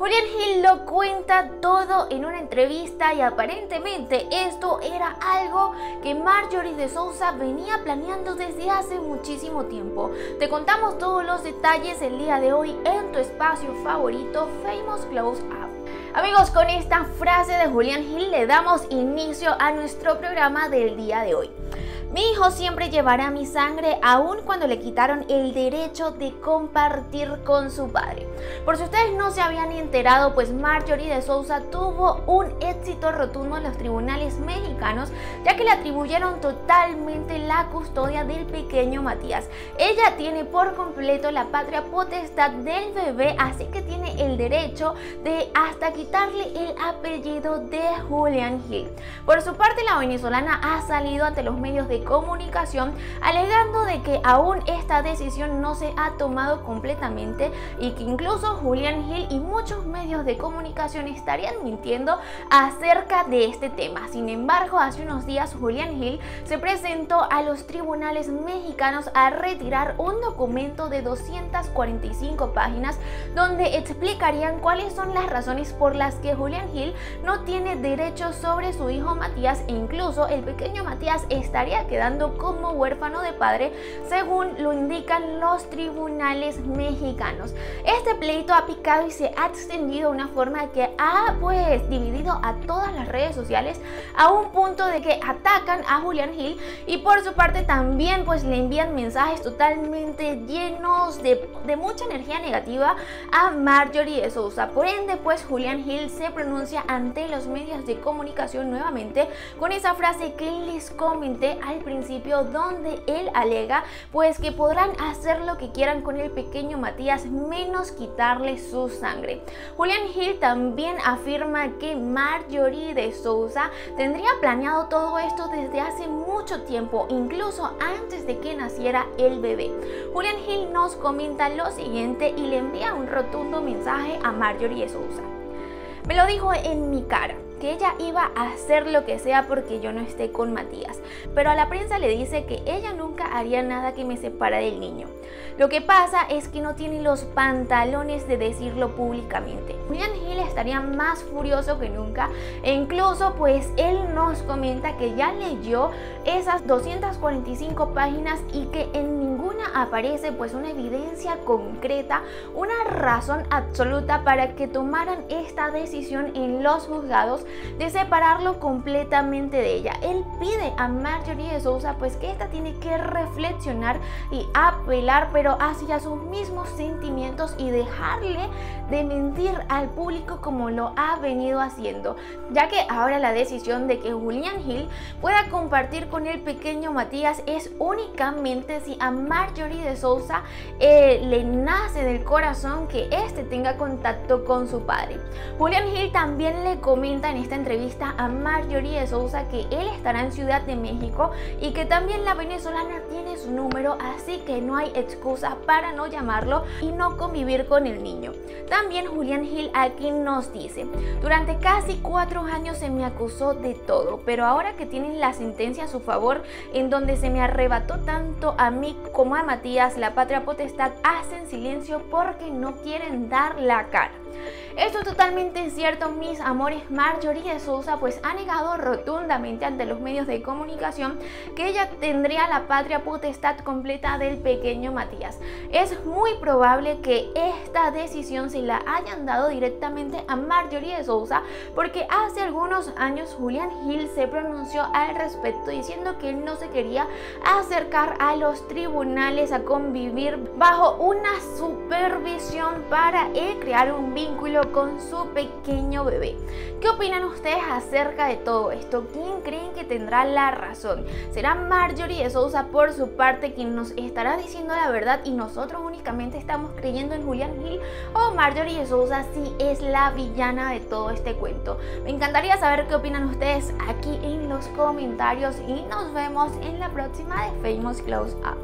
Julián Gil lo cuenta todo en una entrevista y aparentemente esto era algo que Marjorie de Souza venía planeando desde hace muchísimo tiempo. Te contamos todos los detalles el día de hoy en tu espacio favorito, Famous Close Up. Amigos, con esta frase de Julián Gil le damos inicio a nuestro programa del día de hoy. Mi hijo siempre llevará mi sangre, aun cuando le quitaron el derecho de compartir con su padre. Por si ustedes no se habían enterado, pues Marjorie de Souza tuvo un éxito rotundo en los tribunales mexicanos, ya que le atribuyeron totalmente la custodia del pequeño Matías. Ella tiene por completo la patria potestad del bebé, así que tiene el derecho de hasta quitarle el apellido de Julián Gil. Por su parte, la venezolana ha salido ante los medios de comunicación alegando de que aún esta decisión no se ha tomado completamente y que incluso Julián Gil y muchos medios de comunicación estarían mintiendo acerca de este tema. Sin embargo, hace unos días Julián Gil se presentó a los tribunales mexicanos a retirar un documento de 245 páginas donde explicarían cuáles son las razones por las que Julián Gil no tiene derechos sobre su hijo Matías, e incluso el pequeño Matías estaría quedando como huérfano de padre, según lo indican los tribunales mexicanos. Este pleito ha picado y se ha extendido de una forma que ha dividido a todas las redes sociales, a un punto de que atacan a Julián Gil y por su parte también le envían mensajes totalmente llenos de mucha energía negativa a Marjorie de Souza. Por ende, Julián Gil se pronuncia ante los medios de comunicación nuevamente con esa frase que les comenté al principio, donde él alega que podrán hacer lo que quieran con el pequeño Matías menos quitarle su sangre. Julián Gil también afirma que Marjorie de Souza tendría planeado todo esto desde hace mucho tiempo, incluso antes de que naciera el bebé. Julián Gil nos comenta lo siguiente y le envía un rotundo mensaje a Marjorie de Souza. Me lo dijo en mi cara, que ella iba a hacer lo que sea porque yo no esté con Matías, pero a la prensa le dice que ella nunca haría nada que me separa del niño. Lo que pasa es que no tiene los pantalones de decirlo públicamente. Julián Gil estaría más furioso que nunca e incluso él nos comenta que ya leyó esas 245 páginas y que en ninguna aparece una evidencia concreta, una razón absoluta para que tomaran esta decisión en los juzgados de separarlo completamente de ella. Él pide a Marjorie de Souza que esta tiene que reflexionar y apelar, pero hacia sus mismos sentimientos y dejarle de mentir al público como lo ha venido haciendo, ya que ahora la decisión de que Julián Gil pueda compartir con el pequeño Matías es únicamente si a Marjorie de Souza le nace del corazón que éste tenga contacto con su padre. Julián Gil también le comenta en esta entrevista a Marjorie de Souza que él estará en Ciudad de México y que también la venezolana tiene su número, así que no hay excusa para no llamarlo y no convivir con el niño. También Julián Gil aquí nos dice: durante casi 4 años se me acusó de todo, pero ahora que tienen la sentencia a su favor, en donde se me arrebató tanto a mí como a Matías la patria potestad, hacen silencio porque no quieren dar la cara. Esto es totalmente cierto, mis amores. Marjorie de Souza ha negado rotundamente ante los medios de comunicación que ella tendría la patria potestad completa del pequeño Matías. Es muy probable que esta decisión se la hayan dado directamente a Marjorie de Souza, porque hace algunos años Julián Gil se pronunció al respecto diciendo que él no se quería acercar a los tribunales a convivir bajo una supervisión para crear un vínculo con su pequeño bebé. ¿Qué opinan ustedes acerca de todo esto? ¿Quién creen que tendrá la razón? ¿Será Marjorie de Souza por su parte quien nos estará diciendo la verdad y nosotros únicamente estamos creyendo en Julián Gil? ¿O Marjorie de Souza sí es la villana de todo este cuento? Me encantaría saber qué opinan ustedes aquí en los comentarios y nos vemos en la próxima de Famous Close Up.